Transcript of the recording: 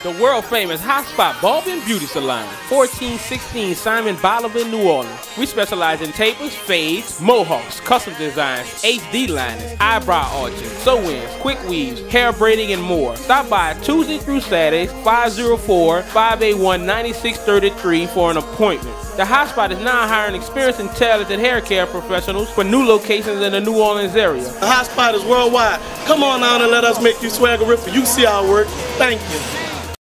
The world famous Hot Spot Barber and Beauty Salon, 1416 Simon Bolivar, New Orleans. We specialize in tapers, fades, mohawks, custom designs, HD liners, eyebrow arches, sew-ins, quick weaves, hair braiding, and more. Stop by Tuesday through Saturdays, 504-581-9633 for an appointment. The Hot Spot is now hiring experienced and talented hair care professionals for new locations in the New Orleans area. The Hot Spot is worldwide. Come on down and let us make you swaggerific. You see our work. Thank you.